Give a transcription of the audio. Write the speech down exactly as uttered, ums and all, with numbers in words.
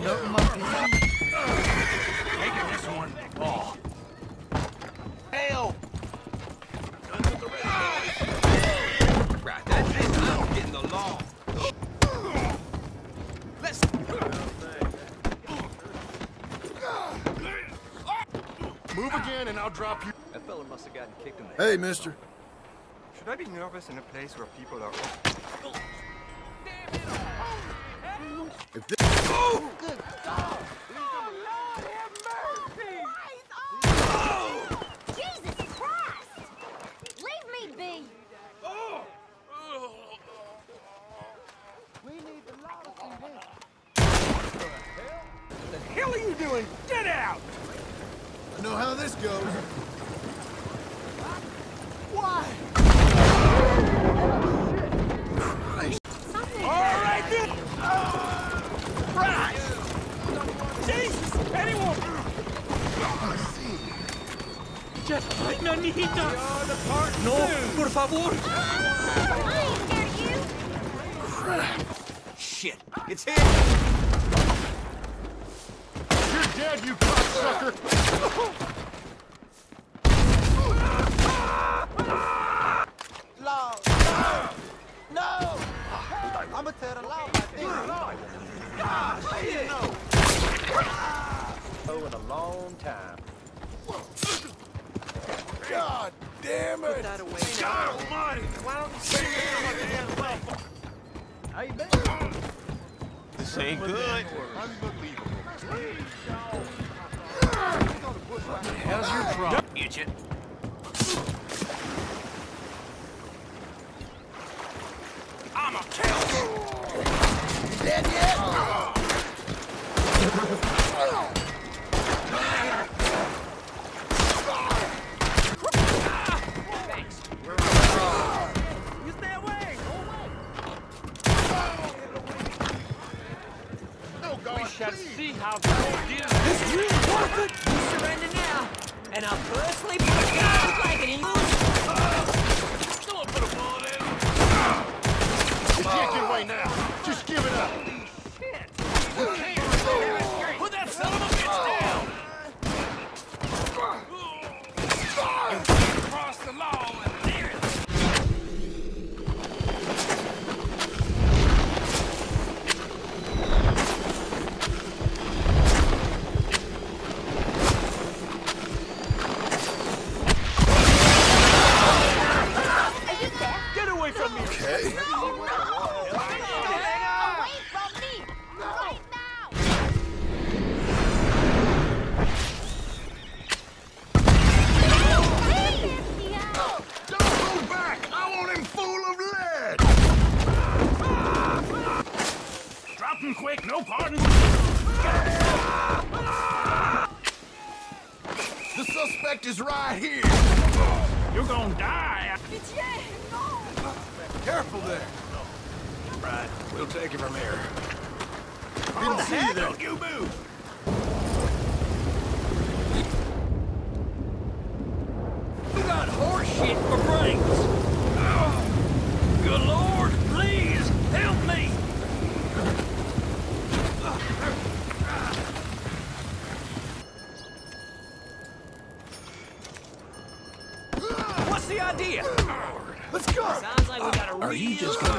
Nothing my pee. Taking this one. Oh. Hell! Right, that's it. I'm getting the law. Let's. Move again and I'll drop you. That fella must have gotten kicked in the Hey, head. mister. Should I be nervous in a place where people are... If this... Oh! Good God! Oh, Lord have mercy! Oh! Jesus Christ! Leave me be! We need the law to see this. What the hell are you doing? Get out! I know how this goes. Why? Christ. All right, then. Right. Jesus, anyone? Jeff, no need You're the part No, two. por favor. I ain't scared of you! Crap. Shit, it's him. You're dead, you cocksucker. Law! No! No! I'ma tell the law about this. Ah, shit. Oh, in a long time. God damn it. That away. God almighty. Why don't you say How you been? This ain't good. Unbelievable. How's your problem? Idiot. I'm a kill you. Dead yet? Thanks. You stay away. No, God, We shall please. see how good you do. This really worth it. You surrender now, and I'll personally put a gun blanket in you. Someone put a bullet in him. You can't get away now. Just give it up. You can't. Put that son of a bitch down. You can't cross the law and near it. Get away from me. Okay. Away from me! Right now! Don't go back. I want him full of lead. Drop him quick, no pardon. The suspect is right here. You're gonna die. Careful there. Right, we'll take it from here. Didn't see you there. Don't you move. You got horse shit for brains. Oh, good Lord, please help me. What's the idea? Let's go. Sounds like we got a Are you real just gonna